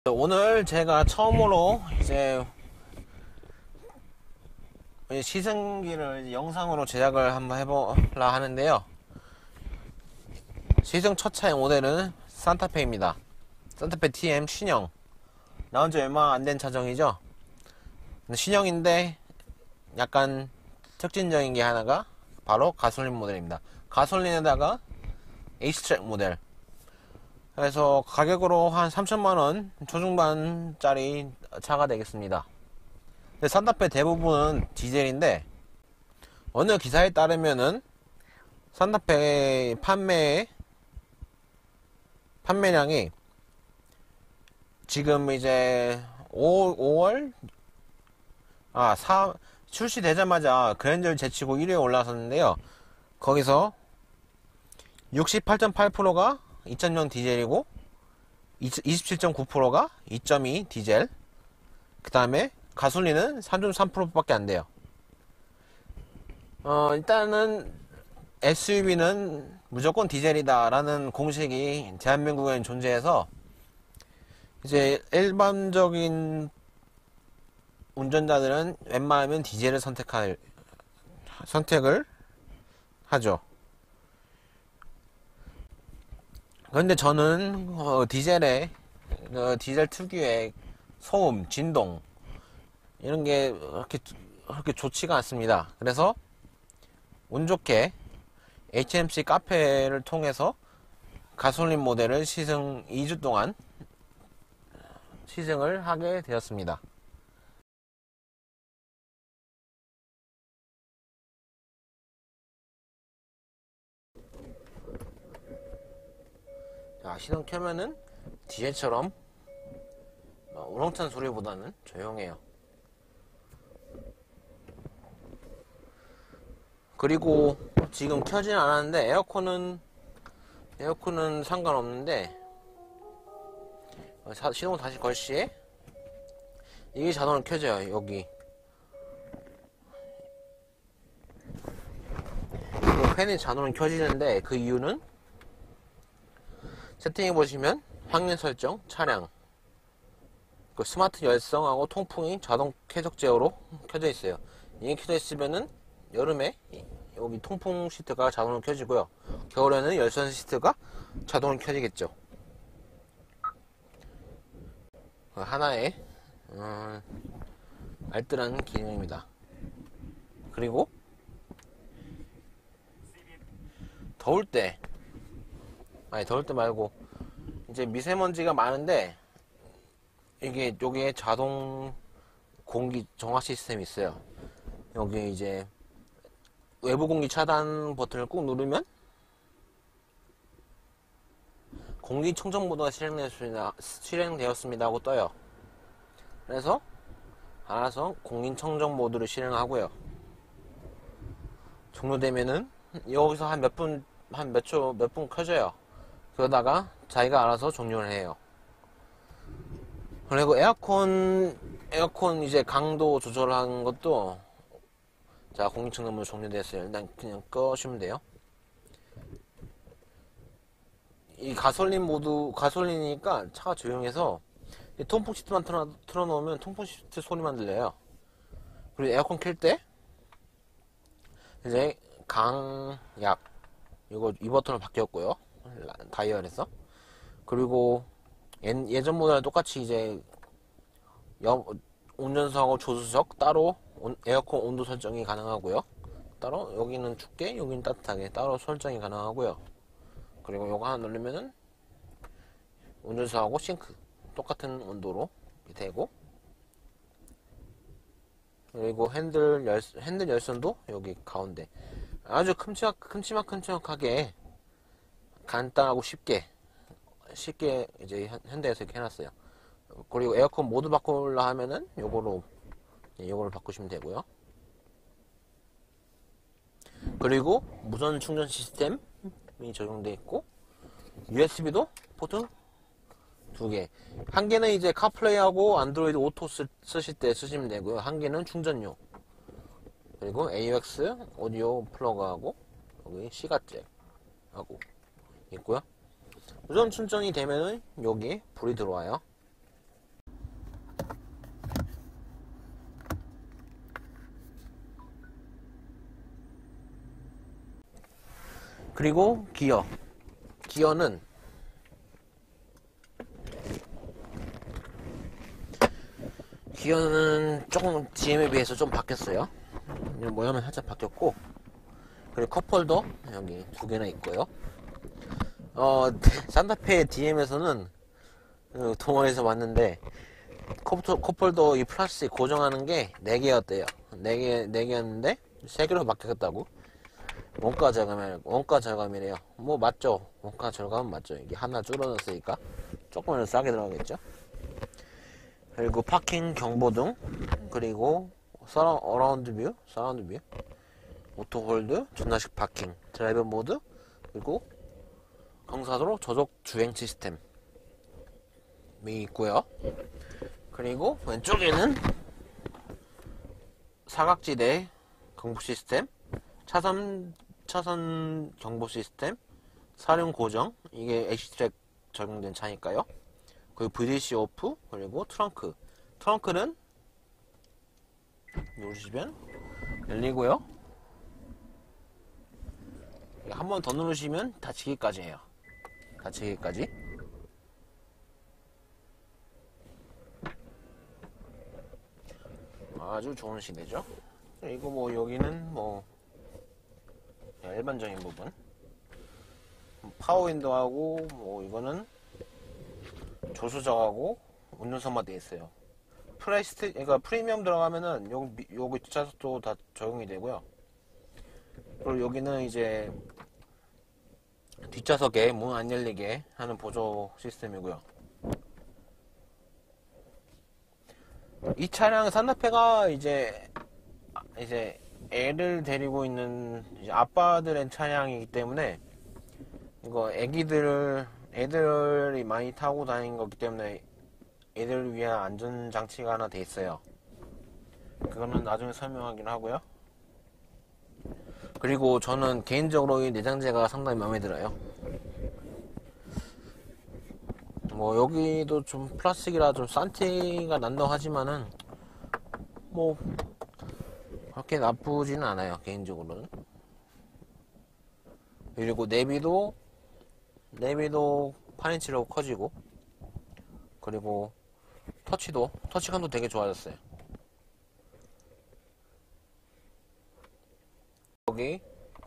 오늘 제가 처음으로 이제 시승기를 영상으로 제작을 한번 해보려 하는데요. 시승 첫 차의 모델은 산타페입니다. 산타페 TM 신형. 나온 지 얼마 안 된 차종이죠. 신형인데 약간 특징적인 게 하나가 바로 가솔린 모델입니다. 가솔린에다가 에이스트랙 모델. 그래서 가격으로 한 3천만원 초중반짜리 차가 되겠습니다. 근데 산타페 대부분은 디젤인데 어느 기사에 따르면은 산타페 판매량이 지금 이제 5월 출시되자마자 그랜저를 제치고 1위에 올라섰는데요. 거기서 68.8%가 2000년 디젤이고 27.9%가 2.2 디젤, 그 다음에 가솔린은 3.3%밖에 안 돼요. 일단은 SUV는 무조건 디젤이다 라는 공식이 대한민국에 존재해서 이제 일반적인 운전자들은 웬만하면 디젤을 선택을 하죠. 그런데 저는 디젤 특유의 소음, 진동 이런 게 그렇게 좋지가 않습니다. 그래서 운 좋게 HMC 카페를 통해서 가솔린 모델을 2주 동안 시승을 하게 되었습니다. 자, 시동 켜면은 디젤처럼 우렁찬 소리보다는 조용해요. 그리고 지금 켜진 않았는데 에어컨은 상관없는데 시동 다시 걸 시에 이게 자동으로 켜져요. 여기 팬이 자동으로 켜지는데 그 이유는 세팅해 보시면 확률 설정, 차량, 그 스마트 열성하고 통풍이 자동 쾌적 제어로 켜져 있어요. 이게 켜져 있으면은 여름에 여기 통풍 시트가 자동으로 켜지고요. 겨울에는 열선 시트가 자동으로 켜지겠죠. 하나의 알뜰한 기능입니다. 그리고 더울 때 말고 이제 미세먼지가 많은데 여기에 자동 공기 정화 시스템이 있어요. 여기 이제 외부 공기 차단 버튼을 꾹 누르면 공기청정 모드가 실행되었습니다 하고 떠요. 그래서 알아서 공기청정 모드를 실행하고요. 종료되면은 여기서 한 몇 분 켜져요. 그러다가 자기가 알아서 종료를 해요. 그리고 에어컨 이제 강도 조절하는 것도, 자, 공기청정모 종료됐어요. 일단 그냥 끄시면 돼요. 이 가솔린이니까 차가 조용해서 통풍 시트만 틀어놓으면 통풍 시트 소리만 들려요. 그리고 에어컨 켤 때 이제 강약 이 버튼으로 바뀌었고요. 다이얼에서. 그리고 예전 모델랑 똑같이 이제 운전석하고 조수석 따로 에어컨 온도 설정이 가능하고요. 따로 여기는 춥게 여기는 따뜻하게 따로 설정이 가능하고요. 그리고 요거 하나 누르면은 운전석하고 싱크 똑같은 온도로 되고, 그리고 핸들 열선도 여기 가운데 아주 큼지막하게 간단하고 쉽게 이제 현대에서 이렇게 해놨어요. 그리고 에어컨 모드 바꾸려 하면은 요거를 바꾸시면 되고요. 그리고 무선 충전 시스템이 적용되어 있고, USB도 포트 2개. 한 개는 이제 카플레이하고 안드로이드 오토 쓰실 때 쓰시면 되고요. 한 개는 충전용. 그리고 AUX 오디오 플러그하고 여기 C가잭 하고 있고요. 무선 충전이 되면은 여기 불이 들어와요. 그리고 기어는 조금 GM에 비해서 좀 바뀌었어요. 모양은 살짝 바뀌었고, 그리고 컵홀더 여기 2개나 있고요. 산타페 DM에서는 동호회에서 봤는데 컵홀더 이 플라스틱 고정하는 게 4개였대요. 4개였는데 3개로 바뀌었다고. 원가 절감이래요. 뭐 맞죠? 원가 절감은 맞죠. 이게 하나 줄어졌으니까 조금은 싸게 들어가겠죠. 그리고 파킹 경보등, 그리고 서라운드 뷰, 오토홀드, 전자식 파킹, 드라이브 모드, 그리고 경사도로 저속 주행 시스템이 있고요. 그리고 왼쪽에는 사각지대 경보 시스템, 차선 경보 시스템, 사륜 고정, 이게 HT랙 적용된 차니까요. 그리고 VDC 오프, 그리고 트렁크는 누르시면 열리고요. 한 번 더 누르시면 닫히기까지 해요. 닫히기까지. 아주 좋은 시대죠. 그리고 뭐 여기는 뭐 일반적인 부분, 파워윈도하고 뭐 이거는 조수석하고 운전석만 돼 있어요. 그러니까 프리미엄 들어가면은 여기 뒷좌석도 다 적용이 되고요. 그리고 여기는 이제 뒷좌석에 문 안 열리게 하는 보조 시스템이고요. 이 차량 산타페가 이제 애를 데리고 있는 이제 아빠들의 차량이기 때문에 이거 애들이 많이 타고 다니는 거기 때문에 애들을 위한 안전장치가 하나 돼 있어요. 그거는 나중에 설명하긴 하고요. 그리고 저는 개인적으로 이 내장재가 상당히 마음에 들어요. 뭐 여기도 좀 플라스틱이라 좀 싼 티가 난다고 하지만은 뭐 그렇게 나쁘지는 않아요, 개인적으로는. 그리고 내비도 8인치로 커지고, 그리고 터치감도 되게 좋아졌어요. 여기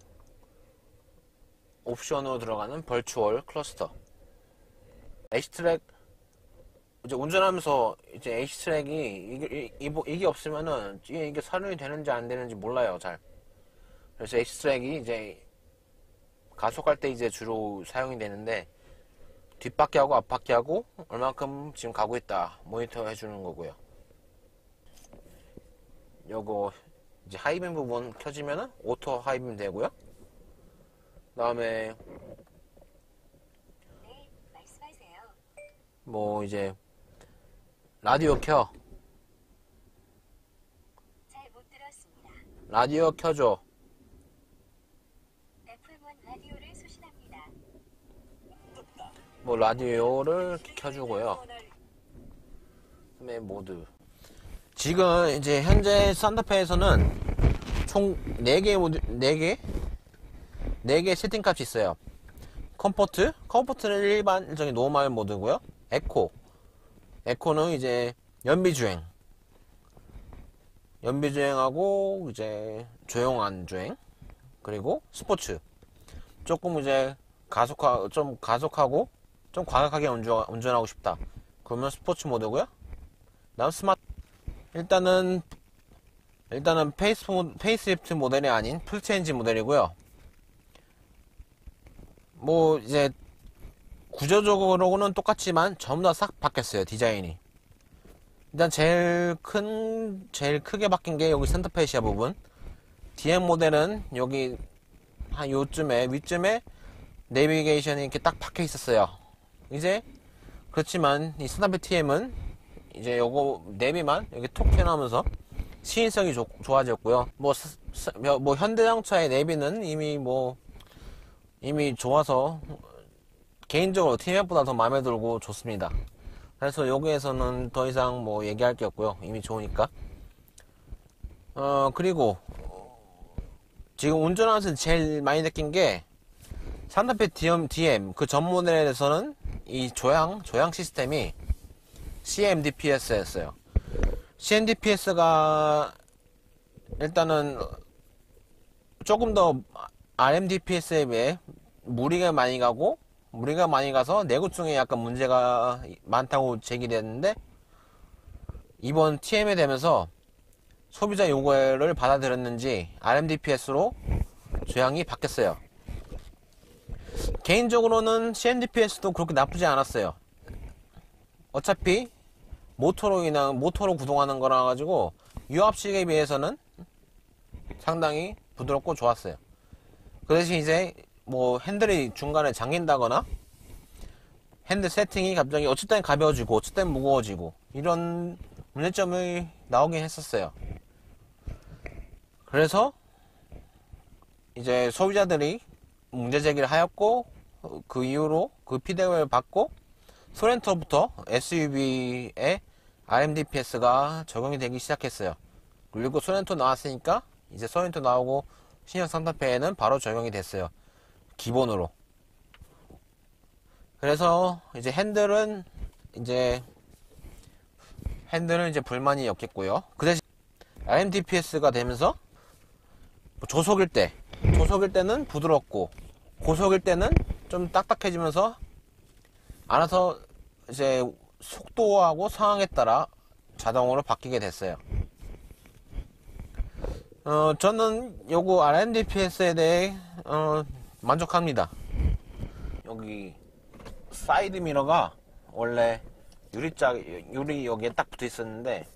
옵션으로 들어가는 버추얼 클러스터, H트랙, 이제 운전하면서 이제 H트랙이 이게 없으면은 이게 사륜이 되는지 안 되는지 몰라요, 잘. 그래서 H트랙이 이제 가속할 때 이제 주로 사용이 되는데, 뒷바퀴하고 앞바퀴하고 얼만큼 지금 가고 있다 모니터 해주는 거고요. 요거 이제 하이빔 부분 켜지면은 오토 하이빔 되고요. 그다음에 뭐 이제 라디오 켜, 잘 못 들었습니다. 라디오 켜줘, FM1 라디오를 수신합니다. 뭐 라디오를 켜주고요. 그다음에 모드. 지금 이제 현재 산타페에서는 총 4개 세팅값이 있어요. 컴포트는 일반적인 노멀 모드고요. 에코는 이제 연비주행하고 이제 조용한 주행, 그리고 스포츠, 조금 이제 좀 가속하고 좀 과격하게 운전하고 싶다 그러면 스포츠 모드고요. 다음 스마트. 일단은 페이스리프트 모델이 아닌 풀체인지 모델이고요. 뭐 이제 구조적으로는 똑같지만 전부 다 싹 바뀌었어요, 디자인이. 일단 제일 크게 바뀐 게 여기 센터페시아 부분. DM 모델은 여기 한 요쯤에 위쯤에 내비게이션이 이렇게 딱 박혀 있었어요. 이제 그렇지만 이 산타페 TM은 이제 요거 내비만 여기 톡 튀어나오면서 시인성이 좋아졌고요. 뭐 현대자동차의 내비는 이미 좋아서 개인적으로 TMF보다 더 마음에 들고 좋습니다. 그래서 여기에서는 더 이상 뭐 얘기할 게 없고요. 이미 좋으니까. 그리고 지금 운전하면서 제일 많이 느낀 게 산타페 DM 그 전 모델에서는 이 조향 시스템이 CMDPS였어요. CMDPS가 일단은 조금 더 RMDPS에 비해 무리가 많이 가서 내구성에 약간 문제가 많다고 제기됐는데, 이번 TM에 되면서 소비자 요구를 받아들였는지 RMDPS로 조향이 바뀌었어요. 개인적으로는 CMDPS도 그렇게 나쁘지 않았어요. 어차피 모터로 구동하는 거라 가지고 유압식에 비해서는 상당히 부드럽고 좋았어요. 그 대신 이제 뭐 핸들이 중간에 잠긴다거나 핸들 세팅이 갑자기 어쩔 땐 가벼워지고 어쩔 땐 무거워지고 이런 문제점이 나오긴 했었어요. 그래서 이제 소비자들이 문제 제기를 하였고, 그 이후로 그 피드백을 받고 소렌토부터 SUV에 RMDPS가 적용이 되기 시작했어요. 그리고 소렌토 나왔으니까 이제 소렌토 나오고 신형 산타페에는 바로 적용이 됐어요. 기본으로. 그래서 이제 핸들은 이제 불만이 없겠고요. 그 대신 RMDPS가 되면서 조속일 때는 부드럽고 고속일 때는 좀 딱딱해지면서 알아서 이제 속도하고 상황에 따라 자동으로 바뀌게 됐어요. 저는 요거 RMDPS에 대해 만족합니다. 여기 사이드 미러가 원래 유리 여기에 딱 붙어 있었는데,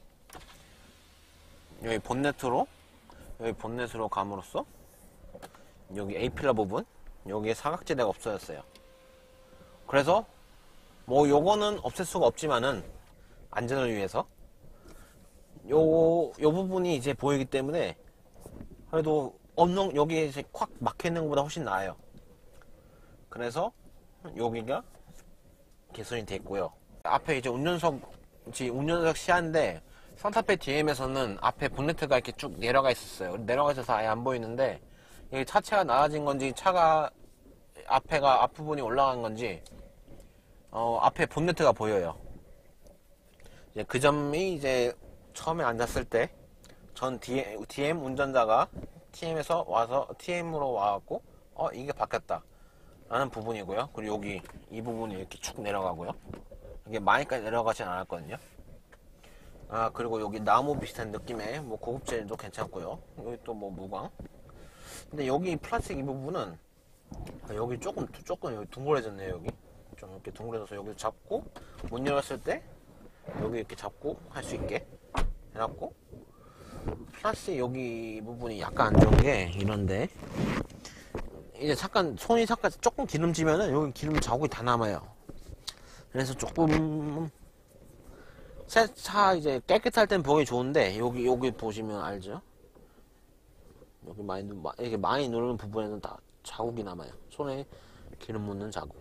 여기 본네트로 감으로써 여기 A필러 부분 여기에 사각지대가 없어졌어요. 그래서 뭐 요거는 없앨 수가 없지만은 안전을 위해서 요 부분이 이제 보이기 때문에 그래도 여기에 이제 콱 막혀 있는 것보다 훨씬 나아요. 그래서 여기가 개선이 됐고요. 앞에 이제 운전석 시야인데, 산타페 DM에서는 앞에 본네트가 이렇게 쭉 내려가 있었어요. 내려가 있어서 아예 안 보이는데, 이게 차체가 낮아진 건지 차가 앞부분이 올라간 건지 앞에 본네트가 보여요. 이제 그 점이 이제 처음에 앉았을 때 전 DM 운전자가 TM에서 와서 TM으로 와갖고 이게 바뀌었다 라는 부분이고요. 그리고 여기 이 부분이 이렇게 쭉 내려가고요. 이게 많이까지 내려가진 않았거든요. 그리고 여기 나무 비슷한 느낌의 뭐 고급재도 괜찮고요. 여기 또 뭐 무광. 근데 여기 플라스틱 이 부분은 여기 조금 여기 둥그레졌네요. 여기 좀 이렇게 둥그레져서 여기 잡고 문 열었을 때 여기 이렇게 잡고 할 수 있게 해놨고, 플라스틱 여기 부분이 약간 안 좋은 게 이런데, 이제 손이 조금 기름지면은 여기 기름 자국이 다 남아요. 그래서 조금 새 차 이제 깨끗할 땐 보기 좋은데, 여기 보시면 알죠? 여기 이렇게 많이 누르는 부분에는 다 자국이 남아요. 손에 기름 묻는 자국.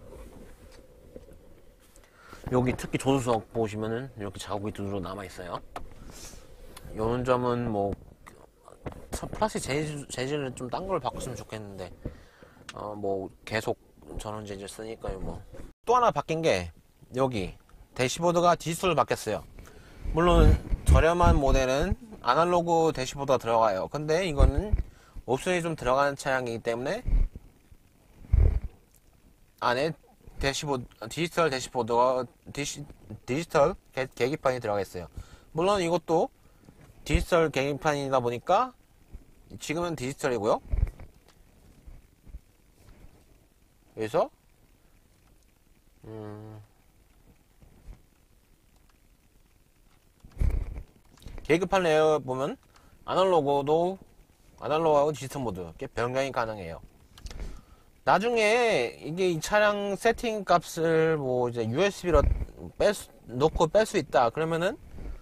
여기 특히 조수석 보시면은 이렇게 자국이 두드러 남아 있어요. 요런 점은 뭐 플라스틱 재질을 좀 딴 걸 바꿨으면 좋겠는데, 뭐 계속 전원 재질 쓰니까요. 뭐 또 하나 바뀐 게 여기 대시보드가 디지털로 바뀌었어요. 물론 저렴한 모델은 아날로그 대시보드가 들어가요. 근데 이거는 옵션이 좀 들어가는 차량이기 때문에 안에 디지털 대시보드가 디지털 계기판이 들어가 있어요. 물론 이것도 디지털 계기판이다 보니까 지금은 디지털이고요. 그래서 계기판 내에 보면 아날로그하고 디지털 모드 이렇게 변경이 가능해요. 나중에 이게 이 차량 세팅 값을 뭐 이제 USB로 놓고 뺄 수 있다 그러면은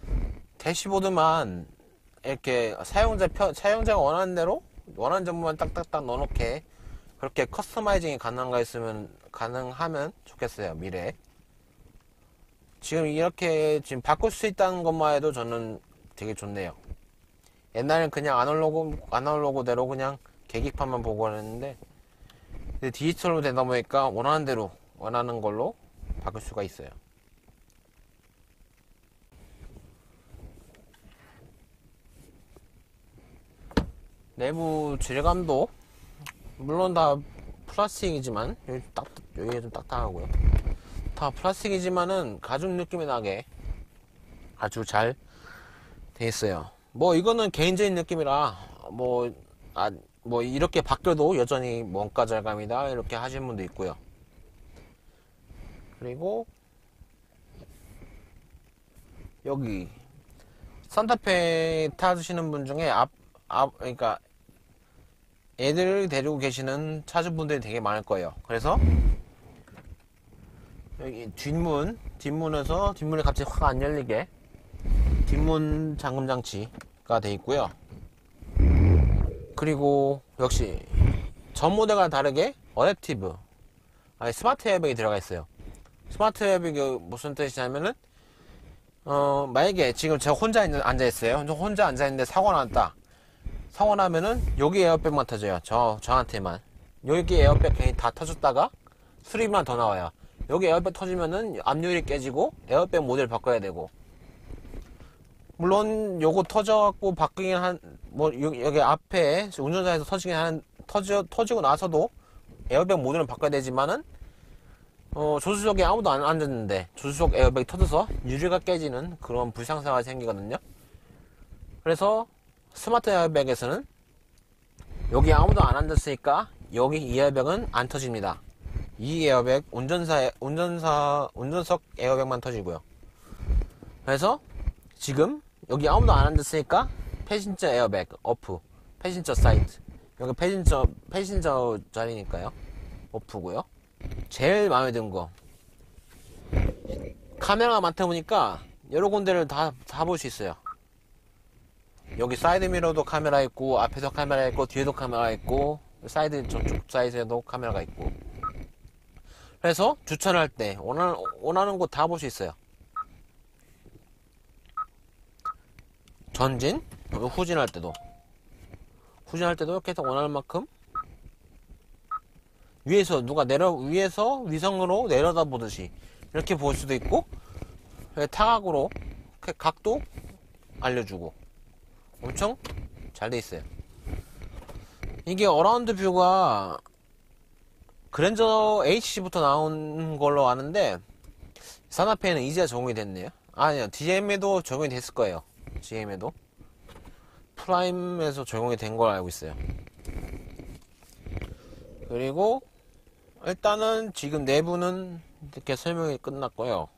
대시보드만 이렇게 사용자가 원하는 대로 원하는 점만 딱딱딱 넣어놓게 그렇게 커스터마이징이 가능하면 좋겠어요. 미래에. 지금 이렇게 바꿀 수 있다는 것만 해도 저는 되게 좋네요. 옛날엔 그냥 아날로그대로 그냥 계기판만 보고 그랬는데 근데 디지털로 되다 보니까 원하는 대로 원하는 걸로 바꿀 수가 있어요. 내부 질감도 물론 다 플라스틱이지만 여기가 좀 딱딱하고요. 다 플라스틱이지만은 가죽 느낌이 나게 아주 잘 돼 있어요. 뭐 이거는 개인적인 느낌이라 뭐 이렇게 바뀌어도 여전히 원가 절감이다 이렇게 하시는 분도 있고요. 그리고 여기 산타페 타시는 분 중에 그러니까 애들 데리고 계시는 차주분들이 되게 많을 거예요. 그래서 여기 뒷문에서 뒷문이 갑자기 확 안 열리게 뒷문 잠금 장치가 돼 있고요. 그리고 역시 전 모델과 다르게 어댑티브 스마트 에어백이 들어가 있어요. 스마트 에어백이 무슨 뜻이냐면은 만약에 지금 제가 혼자 앉아 있어요. 혼자 앉아 있는데 사고 났다. 사고 나면은 여기 에어백만 터져요. 저한테만. 여기 에어백 괜히 다 터졌다가 수리비만 더 나와요. 여기 에어백 터지면은 압력이 깨지고 에어백 모델 바꿔야 되고. 물론 요거 터져갖고 바뀌긴 여기 앞에 운전자에서 터지고 나서도 에어백 모델은 바꿔야 되지만은 조수석에 아무도 안 앉았는데 조수석 에어백이 터져서 유리가 깨지는 그런 불상사가 생기거든요. 그래서 스마트 에어백에서는 여기 아무도 안 앉았으니까 여기 이 에어백은 안 터집니다. 이 에어백 운전석 에어백만 터지고요. 그래서 지금 여기 아무도 안 앉았으니까 패신저 에어백 오프, 패신저 사이트, 여기 패신저 자리니까요 오프고요. 제일 마음에 드는 거 카메라가 많다 보니까 여러 군데를 다 볼 수 있어요. 여기 사이드 미러도 카메라 있고 앞에도 카메라 있고 뒤에도 카메라 있고 저쪽 사이드에도 카메라가 있고. 그래서 주차를 할 때 원하는 곳 다 볼 수 있어요. 전진, 후진할 때도 계속 원하는 만큼 위에서 위성으로 내려다 보듯이 이렇게 볼 수도 있고, 타각으로 각도 알려주고 엄청 잘 돼 있어요. 이게 어라운드 뷰가 그랜저 HC부터 나온 걸로 아는데 산타페에는 이제야 적용이 됐네요. 아니요, DM에도 적용이 됐을 거예요. GM에도 프라임에서 적용이 된 걸 알고 있어요. 그리고 일단은 지금 내부는 이렇게 설명이 끝났고요.